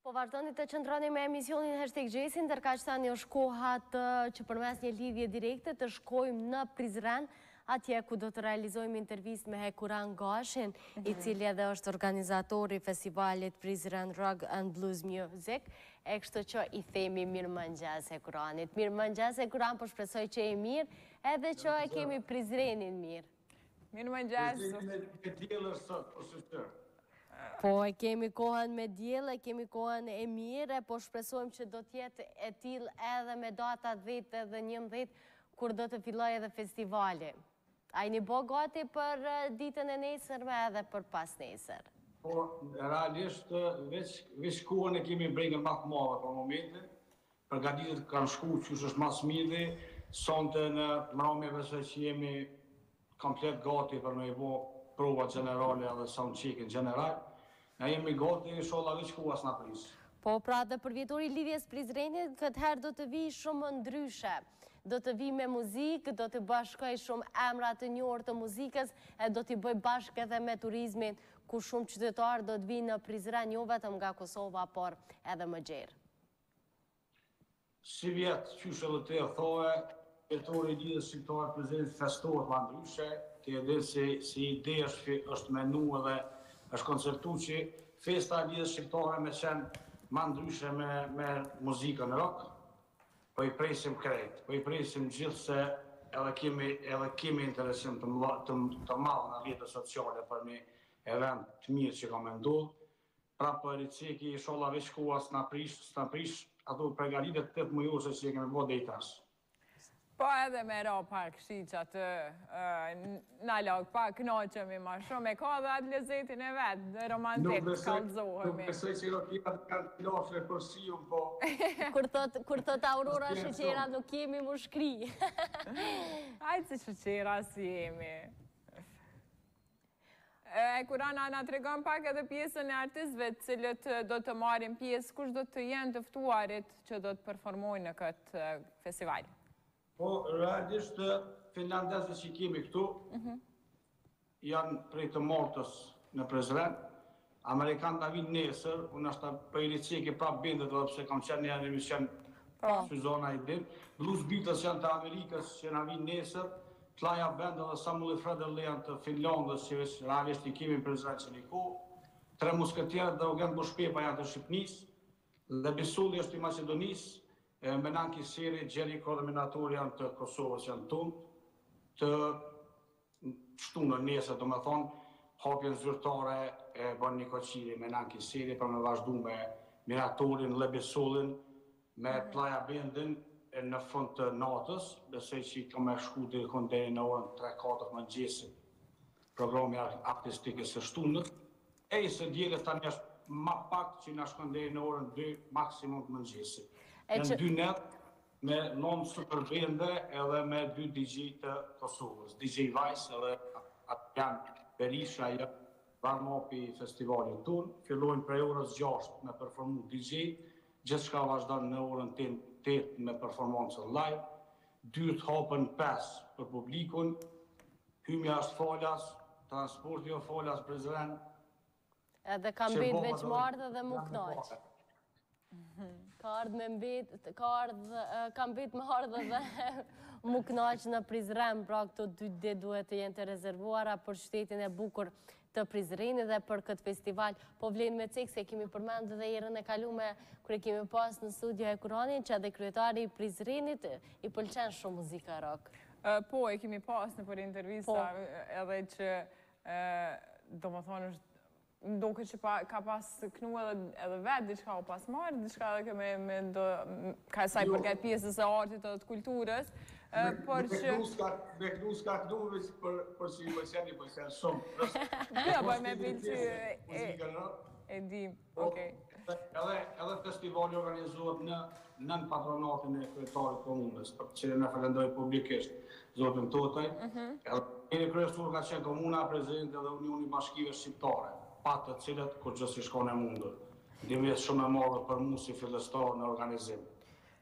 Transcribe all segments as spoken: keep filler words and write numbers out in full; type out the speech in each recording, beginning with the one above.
Po vazhdoni të qëndroni me emisionin Hashtag Gjesin, ndërka që tani është koha të që përmes një lidhje direkte të shkojmë në Prizren, atje ku do të realizojmë intervist me Hekuran Gashin, i cili edhe është organizatori festivalit Prizren Rock and Blues Music, e kështu që i themi mirë mëngjes Hekuranit. Mirë mëngjes Hekuran, po shpresoj që e mirë, edhe që e kemi Prizrenin mirë. Mirë mëngjes. Po, e kemi kohën me djellë, e kemi kohën e mire, po shpresojmë që do tjetë e tilë edhe me data dhjetë dhe njëmbëdhjetë, kur do të filloj edhe festivali. A i një bo gati për ditën e nesërme edhe për pas nesër? Po, realisht, veç kohën e kemi brengën pak madhe për momente, përgatitet kanë shku që është mas midi, sonte në mrame vëse që jemi komplet gati për me i bo prova generale edhe soundcheck in general, na jemi gati, sholla veç kuas na pris. Po, pra dhe për vjetori lidhjes Prizrenit, këtë herë do të vi shumë ndryshe. Do të vi me muzikë, do të bashkoj shumë emra të njohur të muzikës, e do t'i bëj bashkë edhe me turizmin, ku shumë qytetarë do të vi në Prizren, jo vetëm nga Kosova, por edhe më gjerë. Si vjetë, qysh edhe të e thoe, vjetori lidhjes shqiptarë Prizrenit festohet ma ndryshe, të edhe si ide është menu edhe është koncertu që festa lidhjes shqiptare me qenë ma ndryshe me muzikën rock, po i presim krejt, po i presim gjithë se edhe kemi interesim të malë në rrjetet sociale për një event të mirë që ka me ndodhë, pra për i ceki i sholla veç kuas në prish, së në prish, ato pregaritet të të mujose që kemi bo dhe i tasë. Po edhe me ra pak shi që atë në lagë pak knoqemi ma shumë, e ka dhe atë lezetin e vetë, dhe romantik të kalzohemi. Nuk besoj që do t'jera të kanë pilafre për shiun, po... Kur thot Aurora Shëqera nuk jemi më shkri. Hajtë si Shëqera si jemi. Hekurana na të regon pak edhe pjesën e artistëve cilët do të marim pjesë, kush do të jenë të ftuarit që do të performojnë në këtë festival? Po, realisht, finlandezët që kemi këtu, janë prej të Maltës në Prizren, Amerikanë të vinë nesër, unë është për i riceki prap bendet, edhe pse kam qenë një emision Suzona i dim, Blues Beatles janë të Amerikës që në vinë nesër, Tlaja Band edhe Samuel Fredderle janë të Finlandës, që realisht i kemi në Prizren që një ku, Tre Musketierët dhe Eugen Bushpepa janë të Shqipnis, dhe Bisulli është i Macedonis, Menanki Seri, Gjeri Koordinator janë të Kosovës janë tunë, të shtunë në nesër, do me thonë, hapjen zyrtare e bën një koqiri Menanki Seri për me vazhdu me Miratorin, Lebisullin, me Plaja Bendin në fund të natës, besoj që i ka me shku dhe kënderi në orën tre katër më gjesi programi artistike së shtunët, e i së djeles tani është ma pak që në shkënderi në orën dy maksimum të më gjesi. Në dy net me non super bende edhe me dy D J të Kosovës. D J Vice edhe atë janë Berisha e varmopi festivalit tunë. Fillojnë prej orës gjashtë me performu D J, gjithë shka vazhdanë në orën tetë me performancën live. Dyrt hapën pesë për publikun, hymja është falas, transporti o falas Prizren. Edhe kam bitë veç mardhe dhe mu knaqë. Ka ardhë me mbet, kam bitë më ardhë dhe mu knaqë në Prizren, pra këto dy dhe duhet të jenë të rezervuara për qytetin e bukur të Prizrenit dhe për këtë festival. Po vlenë me cekë se kemi përmendë dhe jerën e kalume kërë kemi pas në studio Hekuranin, që edhe kryetari i Prizrenit i pëlqen shumë muzika rock. Po, e kemi pas në për intervista edhe që do më thonë është ndoke që ka pas knu edhe vetë, diçka o pas marrë, diçka edhe me do, ka saj përket pjesës e artit edhe të kulturës, por që... Me knu s'ka knu vëqë për që i pëjseni pëjseni shumë. Kjo bëj me bilë që e dim, okej. Edhe festivali organizohet në nën patronatin e kryetarit komunës, për që në falendoj publikisht, zotin Totaj. Edhe kryesur ka qenë komuna, prezident edhe Unioni Bashkive Shqiptare, patë të cilët, kur gjithë si shkone mundur. Dimjet shumë e marrë për mu si fillestar në organizim.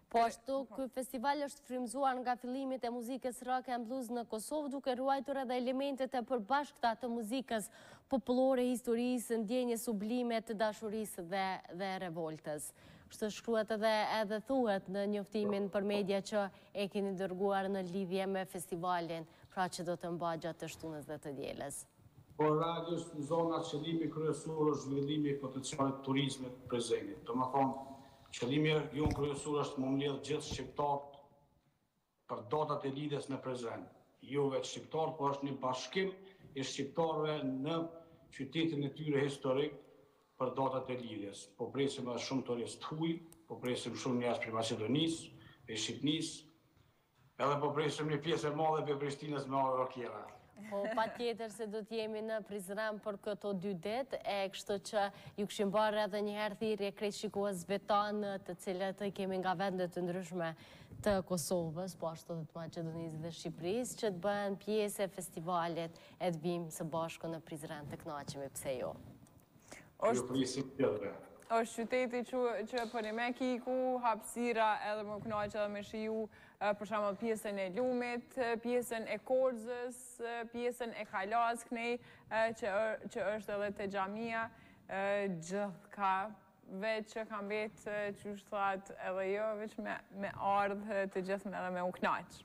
Po ashtu, ky festival është frymzuar nga fillimit e muzikës rock and blues në Kosovë, duke ruajtur edhe elementet e përbashkëta të muzikës popullore, historisë, ndjenjes sublime të dashurisë dhe, dhe revoltës. Kështu shkruhet edhe edhe thuhet në njoftimin për media që e keni dërguar në lidhje me festivalin, pra që do të mbahet gjatë të shtunës dhe të dielës. Por radios në zonat qëllimi kryesor është zhvillimi i potencialit turizmit prezenit. Do më thonë, qëllimi jonë kryesor është më mbledh gjithë shqiptarët për datat e lidhjes në prezent. Jo vetë shqiptarët, por është një bashkim i shqiptarëve në qytetin e tyre historik për datat e lidhjes. Po presim edhe shumë turistë huj, po presim shumë njerëz prej Maqedonisë, prej Shqipërisë, edhe po presim një pjesë e madhe prej Prishtinës me orë tjera. Po, pa tjetër se do t'jemi në Prizren për këto dy ditë, e kështu që ju këshim barë edhe njëherë thirrje krejt shikuesve tanë, të cilët kemi nga vendet të ndryshme të Kosovës, po ashtu dhe të Maqedonisë dhe Shqipërisë, që të bëhen pjesë e festivalit e të vim së bashku në Prizren të kënaqemi, pse jo. Ju prisim tjetëre. është qyteti që, që për një me kiku, hapësira edhe më kënaqë edhe me shiju për shembull pjesën e Lumit, pjesën e Korçës, pjesën e Kalasknej, që, që është edhe te xhamia, gjithka veç që kam betë që është thatë edhe jo, veç me, me ardhë të gjithë edhe me u knaqë.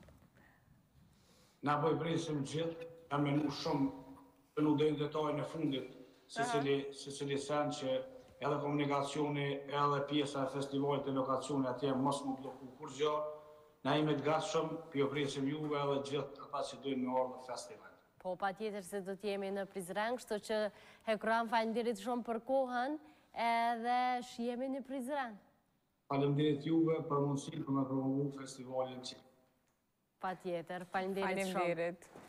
Na po i presim gjithë, e menu shumë të nuk dojnë detajnë në fundit, se cili, se cili sen që edhe komunikacioni, edhe pjesa e festivalit e lokacioni atje mos më bloku kur gjë, na jemi të gatshëm, pjo presim juve edhe gjithë ata që dojnë me ardhë në festival. Po, pa tjetër se do t'jemi në Prizren, kështu që Hekuran falenderit shumë për kohën, edhe shjemi në Prizren. Falenderit juve për mundësinë për me promovu festivalin që. Pa tjetër, falenderit shumë. Faleminderit.